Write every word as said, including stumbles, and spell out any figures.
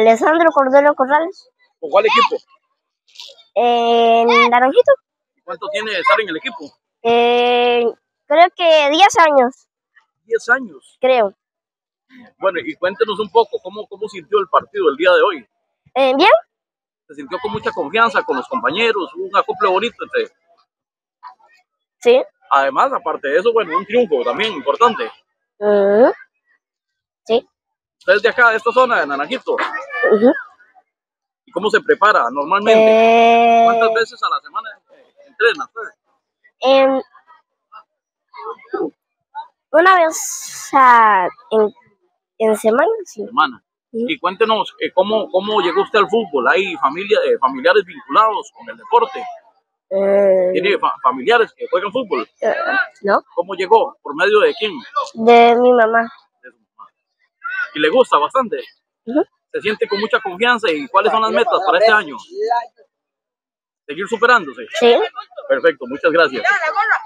Alessandro Cordero Corrales. ¿Con cuál equipo? En Naranjito. ¿Cuánto tiene de estar en el equipo? Eh, creo que diez años. diez años. Creo. Bueno, y cuéntenos un poco, ¿cómo, cómo sintió el partido el día de hoy? Eh, ¿Bien? ¿Se sintió con mucha confianza con los compañeros? ¿Hubo un acople bonito entre...? Sí. Además, aparte de eso, bueno, un triunfo también importante. Uh-huh. Sí. ¿Usted es de acá, de esta zona, de Naranjito? Uh-huh. ¿Y cómo se prepara normalmente? Eh... ¿Cuántas veces a la semana entrena usted? Eh... Una vez a... en, en semana, sí. Semana. Uh-huh. Y cuéntenos, eh, ¿cómo, ¿cómo llegó usted al fútbol? ¿Hay familia, eh, familiares vinculados con el deporte? Eh... ¿Tiene fa familiares que juegan fútbol? Uh, no. ¿Cómo llegó? ¿Por medio de quién? De mi mamá. De su mamá. ¿Y le gusta bastante? Uh-huh. ¿Se siente con mucha confianza? ¿Y cuáles son las metas para este año? ¿Seguir superándose? Sí. Perfecto, muchas gracias.